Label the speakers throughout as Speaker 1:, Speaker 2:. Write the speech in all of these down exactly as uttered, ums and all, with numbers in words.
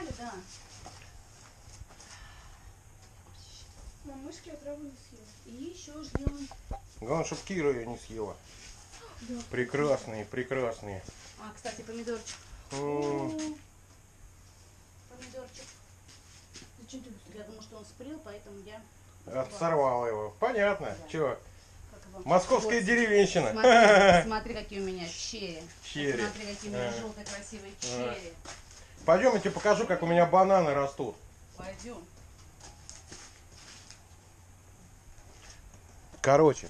Speaker 1: Отравили, да.
Speaker 2: Но мышки отраву не съела.
Speaker 1: И еще ждем.
Speaker 3: Главное, чтобы Кира ее не съела.
Speaker 2: Да.
Speaker 3: Прекрасные, прекрасные.
Speaker 1: А, кстати, помидорчик.
Speaker 3: М,
Speaker 1: Помидорчик.
Speaker 2: Зачем ты
Speaker 1: Я думаю, что он спрел, поэтому я...
Speaker 3: Сорвала его. Понятно.
Speaker 1: Да.
Speaker 3: Чего?
Speaker 1: Как его?
Speaker 3: Московская
Speaker 1: Вот.
Speaker 3: деревенщина.
Speaker 1: Смотри, смотри, какие у меня черри.
Speaker 3: Черри.
Speaker 1: Смотри, какие у меня
Speaker 3: А.
Speaker 1: желтые красивые
Speaker 3: А.
Speaker 1: черри.
Speaker 3: Пойдем, я тебе покажу, как у меня бананы растут.
Speaker 1: Пойдем.
Speaker 3: Короче,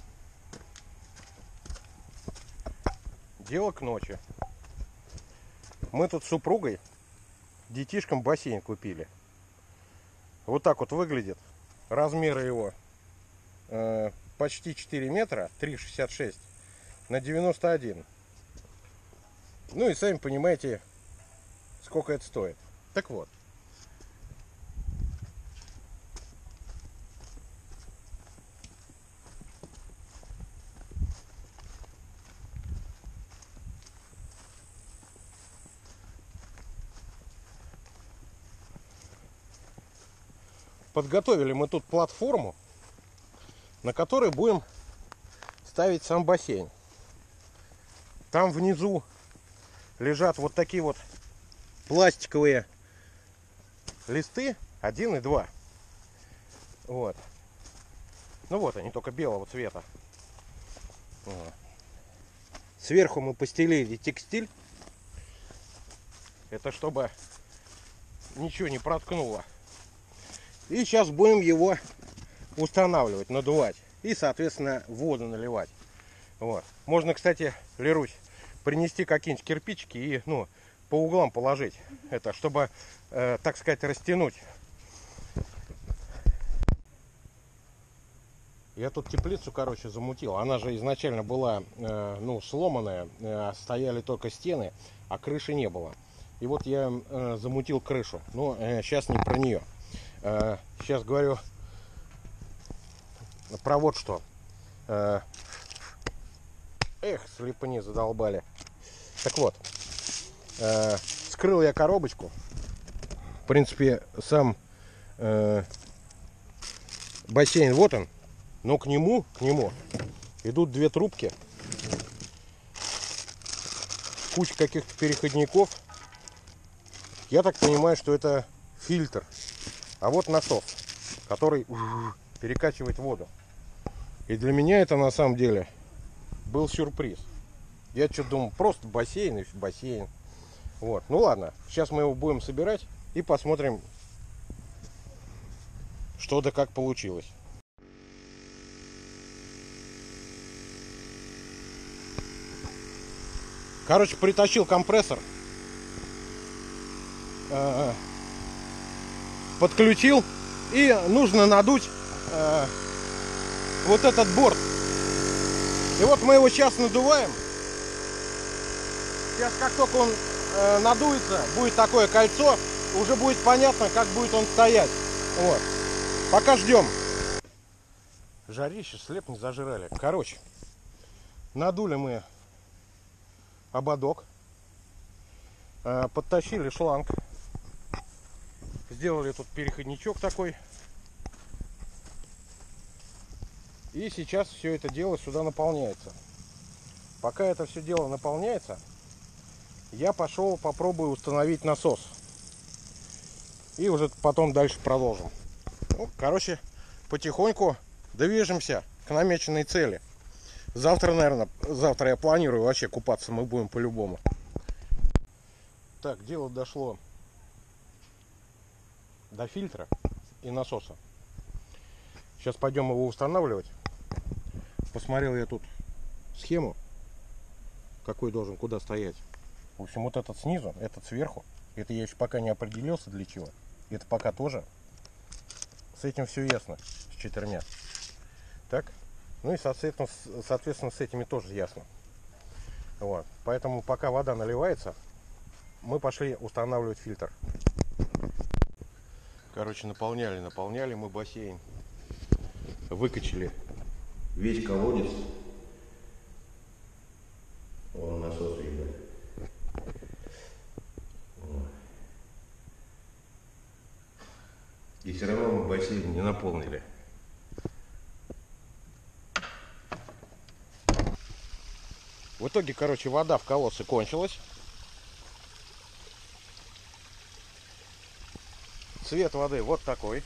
Speaker 3: дело к ночи. Мы тут с супругой детишкам бассейн купили. Вот так вот выглядит. Размеры его э, почти четыре метра, три шестьдесят шесть на девяносто один. Ну и сами понимаете, сколько это стоит. Так вот. Подготовили мы тут платформу, на которой будем ставить сам бассейн. Там внизу лежат вот такие вот пластиковые листы, один и два. Вот. Ну вот они, только белого цвета. Вот. Сверху мы постелили текстиль. Это чтобы ничего не проткнуло. И сейчас будем его устанавливать, надувать. И, соответственно, воду наливать. Вот. Можно, кстати, Лерусь, принести какие-нибудь кирпичики и, ну, по углам положить. Это, чтобы, э, так сказать, растянуть. Я тут теплицу, короче, замутил. Она же изначально была, э, ну, сломанная. Э, стояли только стены, а крыши не было. И вот я э, замутил крышу. Но э, сейчас не про нее. Э, сейчас говорю про вот что. Э, эх, слепыни задолбали. Так вот, э, скрыл я коробочку. В принципе, сам э, бассейн вот он. Но к нему, к нему идут две трубки. Куча каких-то переходников. Я так понимаю, что это фильтр. А вот насос, который перекачивает воду. И для меня это на самом деле был сюрприз. Я что-то думал, просто бассейн и бассейн. Вот. Ну ладно, сейчас мы его будем собирать и посмотрим, что да как получилось. Короче, притащил компрессор. Подключил. И нужно надуть э, вот этот борт. И вот мы его сейчас надуваем. Сейчас, как только он э, надуется, будет такое кольцо, уже будет понятно, как будет он стоять. Вот. Пока ждем. Жарище, слеп не зажирали. Короче, надули мы ободок. Э, подтащили шланг. Сделали тут переходничок такой. И сейчас все это дело сюда наполняется. Пока это все дело наполняется, я пошел попробую установить насос. И уже потом дальше продолжим. Ну, короче, потихоньку движемся к намеченной цели. Завтра, наверное, завтра я планирую вообще купаться, мы будем по-любому. Так, дело дошло до фильтра и насоса. Сейчас пойдем его устанавливать. Посмотрел я тут схему, какой должен куда стоять. В общем, вот этот снизу, этот сверху. Это я еще пока не определился для чего. Это пока тоже. С этим все ясно, с четырьмя. Так. Ну и соответственно, соответственно с этими тоже ясно. Вот. Поэтому пока вода наливается, мы пошли устанавливать фильтр. Короче, наполняли, наполняли мы бассейн. Выкачали весь колодец. Вон насос, ребят. все равно мы бассейн не наполнили. В итоге, короче, вода в колодце кончилась. Цвет воды вот такой.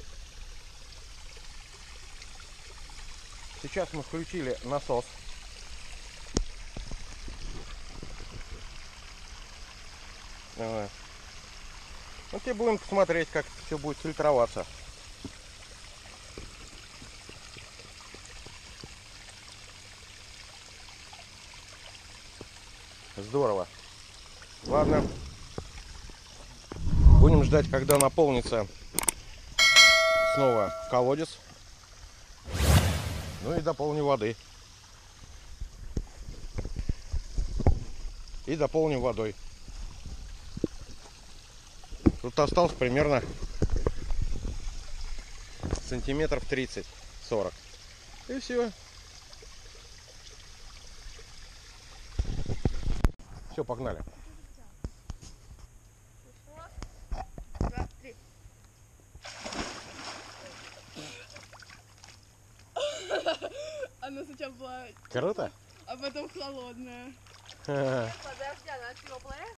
Speaker 3: Сейчас мы включили насос. Давай. Ну, теперь будем смотреть, как все будет фильтроваться. Здорово. Ладно. Будем ждать, когда наполнится снова колодец. Ну и дополним воды. И дополним водой. Тут осталось примерно сантиметров тридцать-сорок. И все. Все, погнали.
Speaker 2: Два, три. Она сначала была,
Speaker 3: Круто?
Speaker 2: а потом холодная.
Speaker 3: Ха-ха.
Speaker 2: Подожди, она теплая?